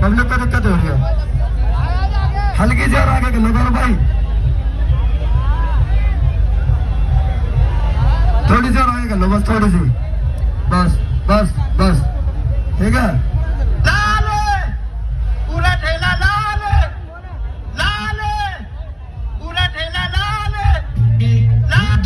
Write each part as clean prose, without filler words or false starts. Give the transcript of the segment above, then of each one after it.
Public को दिक्कत हो रही है। हल्की से और आगे लो करो भाई, थोड़ी सी और आगे कर लो, बस थोड़ी सी, बस बस बस, ठीक है। लाल पूरा ठेला लाल, लाल पूरा ठेला लाल, लाल।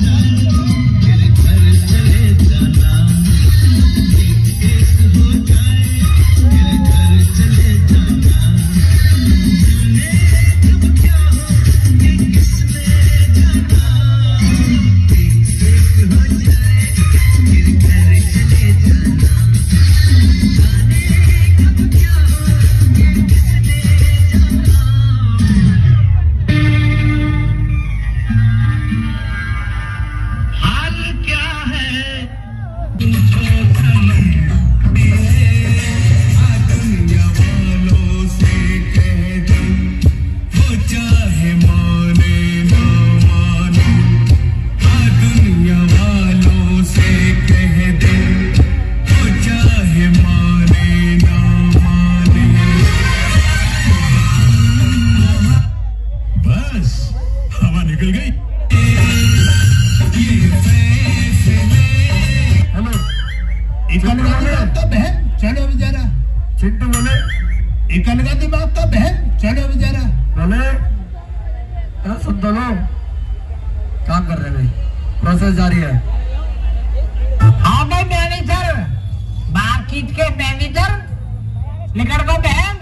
काम कर रहे हैं भाई, प्रोसेस जारी है। हाँ भाई मैनेजर, मार्केट के मैनेजर निकल गो बहन।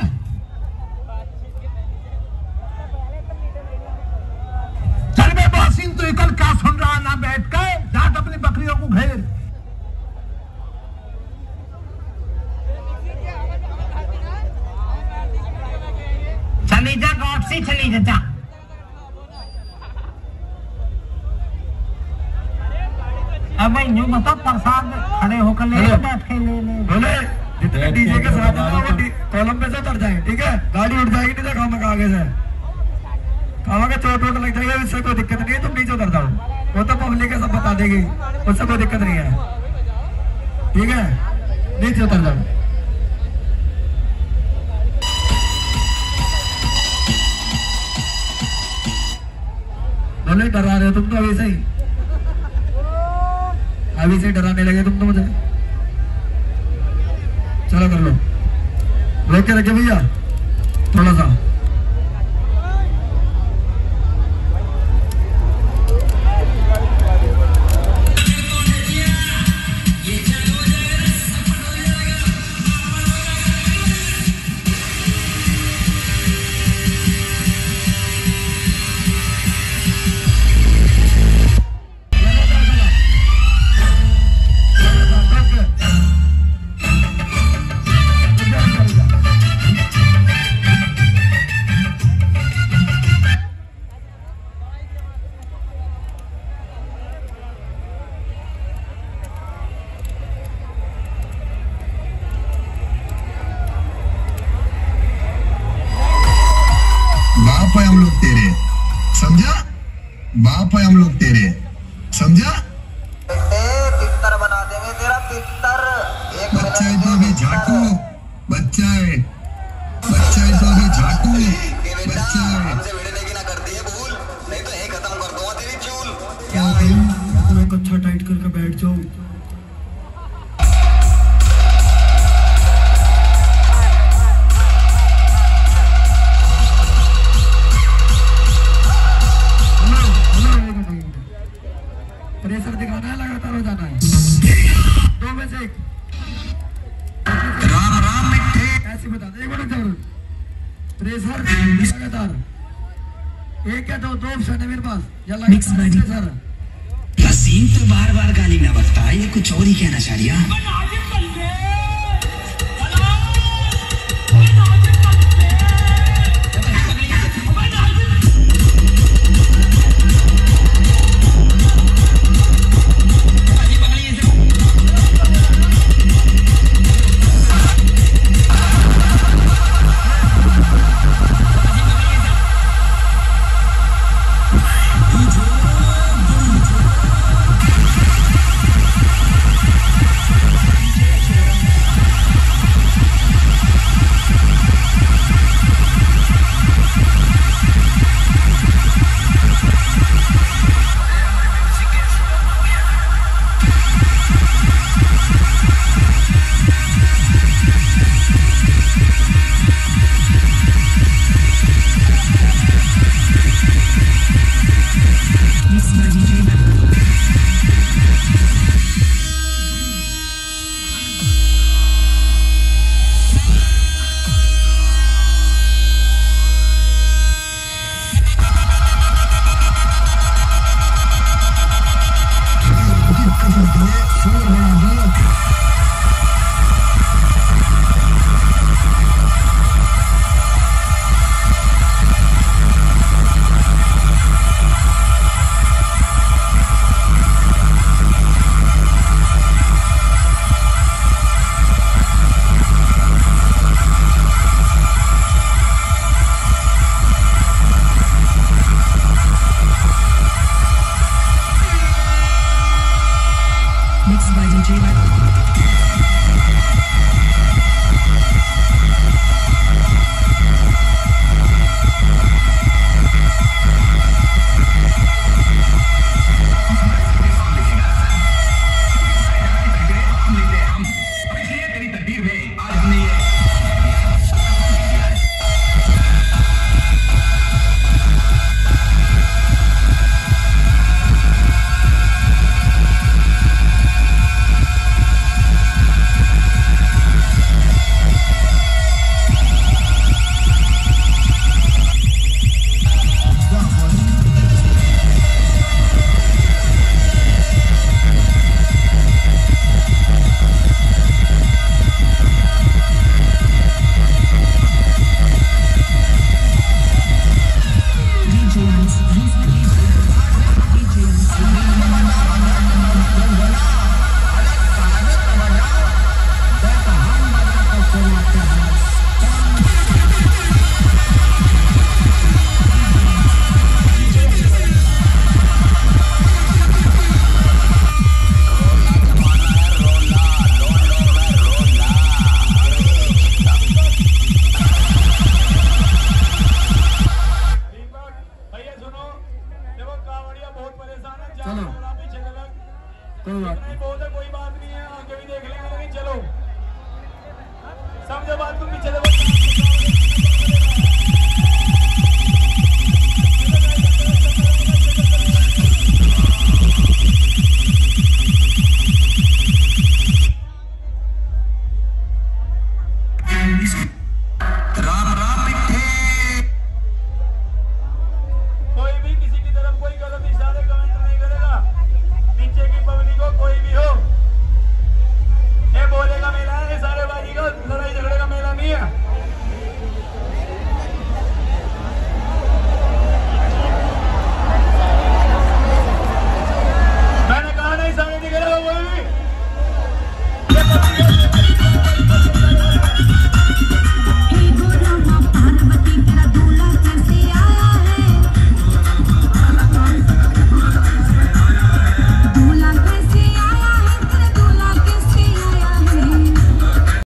चल बे बासिन, तू कल क्या सुन रहा ना बैठ कर, जाट अपनी बकरियों को घेर। चली जा गॉड से, चली जा। अब भाई न्यू बता, प्रसाद खड़े होकर ले बैठ के ले बोले जितने डीजे के साथ है वो कॉलम पे से उतर जाए, ठीक है। गाड़ी उठ जाएगी नहीं तो काम आगे से खावा का चोट वोट लग जाएगा, इससे कोई दिक्कत नहीं है, तुम नीचे उतर जाओ, वो तो पब्लिक है सब बता देगी, उससे कोई दिक्कत नहीं है, ठीक है। नीचे उतर जाओ। बोले डरा रहे हो तुम तो अभी से ही, अभी से डराने लगे तुम तो मुझे। चलो कर लो, रोक के रखे भैया थोड़ा सा। बाप है हम लोग तेरे, समझा? बाप है हम लोग तेरे, समझा? तितर बना देंगे तेरा तितर। बच्चा है तो अभी झाटू, बच्चा है तो अभी झाटू, बच्चा है। हमसे भिड़ने की ना करती है भूल, नहीं तो यही खत्म कर दूंगा तेरी चूल। क्या भाई, मैं कच्छा टाइट करके बैठ जाऊं। प्रेशर दिखाना है, लगातार हो जाना है, दो में से एक। ऐसे बता दे, एक मिनट जरूर, प्रेशर लगातार, एक या दो ऑप्शन है मेरे पास, या लगातार। रसीम तो बार बार गाली ना बकता, ये कुछ और ही कहना चाह रहा। Mixed by DJ Ravan. चलो कोई बात नहीं है, आगे भी देख लेंगे, लेकिन चलो सब जब बात तुम पीछे